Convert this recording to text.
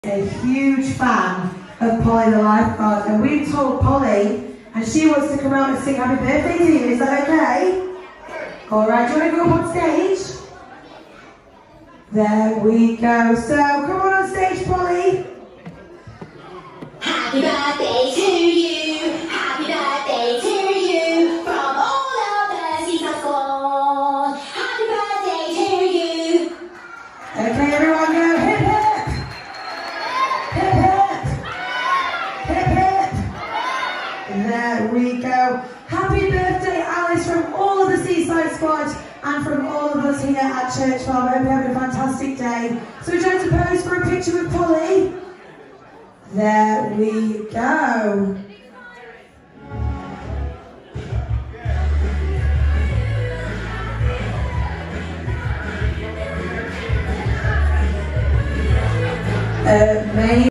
A huge fan of Polly the lifeguard, and we've told Polly and she wants to come out and sing happy birthday to you. Is that okay? Alright, do you want to go up on stage? There we go. So come on stage, Polly. Happy birthday to you, happy birthday to you, from all of the seasons gone. Happy birthday to you. Okay, everyone go hip hip. Hip hip. Hip hip. There we go. Happy birthday, Alice, from all of the Seaside Squad and from all of us here at Church Farm. I hope you're having a fantastic day. So we're going to pose for a picture with Polly. There we go. Amazing.